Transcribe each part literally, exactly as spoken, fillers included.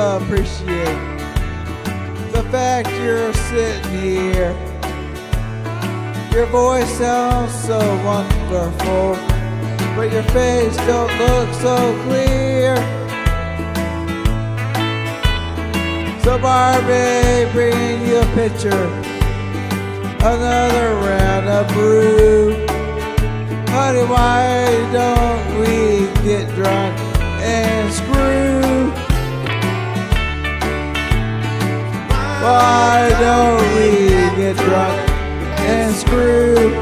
appreciate the fact you're sitting here. Your voice sounds so wonderful, but your face don't look so clear. So Barbie, bring you a picture, another round of brew. Honey, why don't we get drunk and screw? Why don't we get drunk and screw?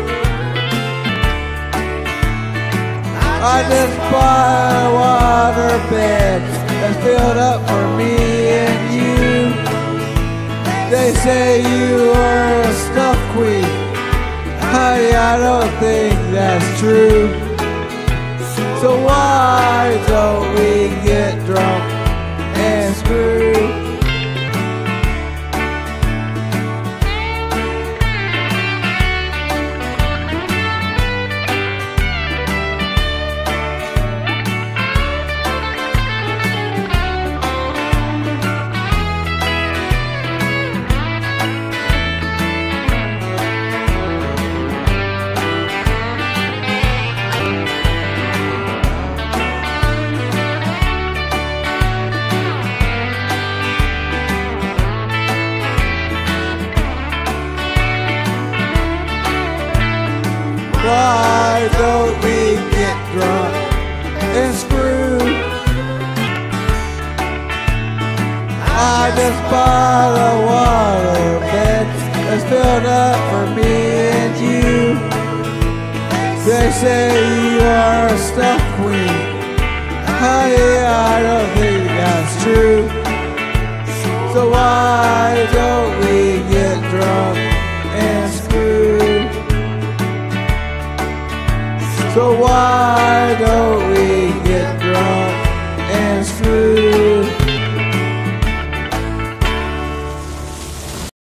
I just bought a water bed that's filled up for me and you. They say you are a stuff queen. Honey, I don't think that's true. So why don't we get drunk and screw? Why don't we get drunk and screw? I just bought a water bed that's filled up for me and you. They say you are a stuff queen. Honey, I don't think that's true. So why don't we get drunk and screw? So why don't